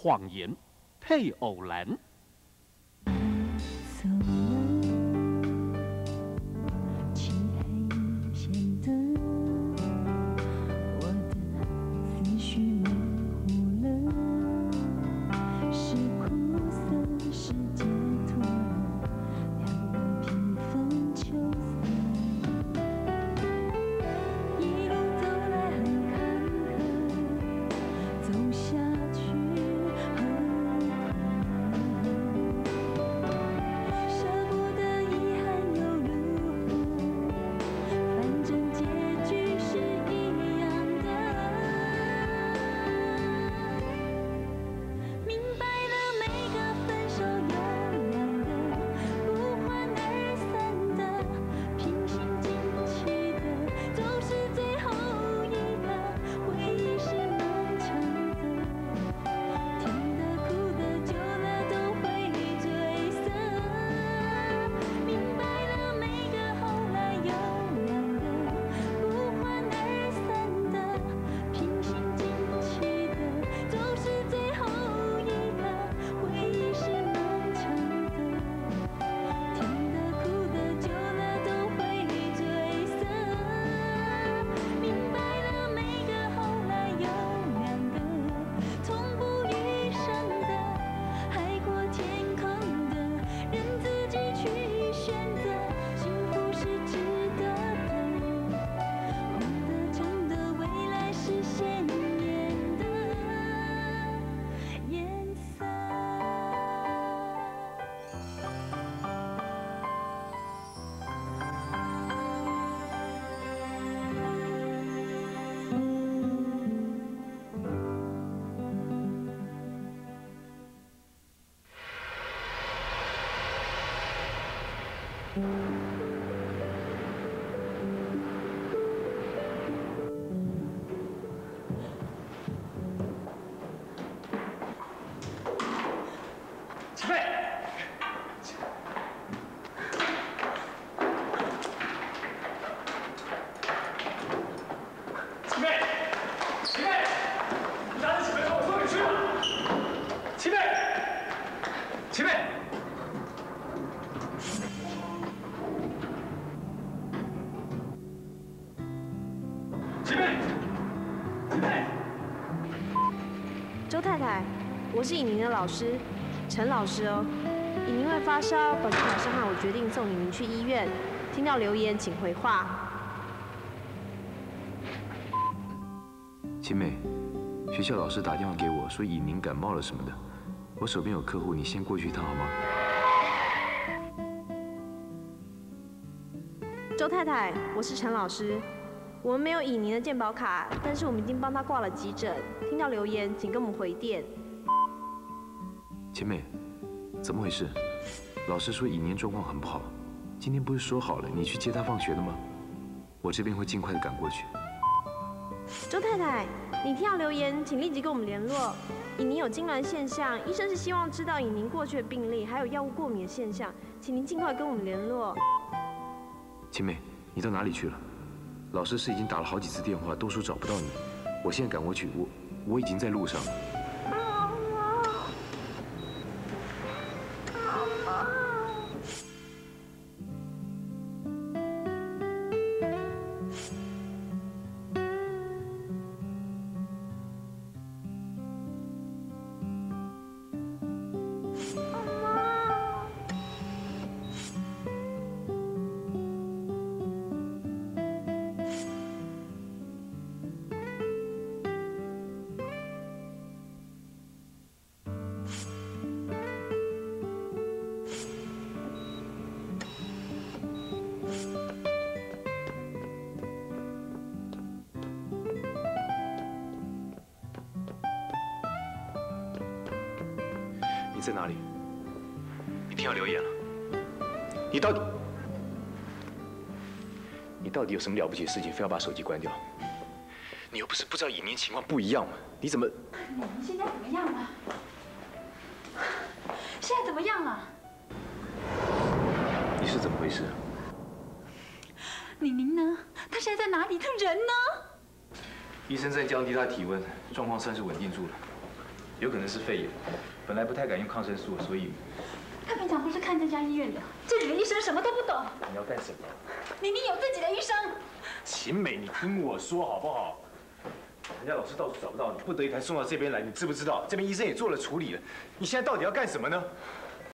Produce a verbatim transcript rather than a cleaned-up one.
谎言配偶栏。 周太太，我是以宁的老师，陈老师哦。以宁因为发烧，保健老师和我决定送以宁去医院。听到留言请回话。 秦美，学校老师打电话给我说以宁感冒了什么的，我手边有客户，你先过去一趟好吗？ 周太太，我是陈老师。 我们没有以宁的健保卡，但是我们已经帮他挂了急诊。听到留言，请跟我们回电。 秦美，怎么回事？老师说以宁状况很不好，今天不是说好了你去接他放学的吗？我这边会尽快的赶过去。 周太太，你听到留言，请立即跟我们联络。以宁有痉挛现象，医生是希望知道以宁过去的病历，还有药物过敏的现象，请您尽快跟我们联络。 秦美，你到哪里去了？ 老师是已经打了好几次电话，都说找不到你。我现在赶过去，我我已经在路上了。你在哪里？你听到留言了？你到底……你到底有什么了不起的事情，非要把手机关掉？你又不是不知道以宁情况不一样吗？你怎么…… 李宁现在怎么样了？现在怎么样了？ 你是怎么回事？ 李宁呢？他现在在哪里？他人呢？ 医生在降低他体温，状况算是稳定住了。 有可能是肺炎，本来不太敢用抗生素，所以。 他平常不是看这家医院的，这里的医生什么都不懂。 你要干什么？ 明明有自己的医生。 秦美，你听我说好不好？人家老师到处找不到你，不得已才送到这边来，你知不知道？这边医生也做了处理了，你现在到底要干什么呢？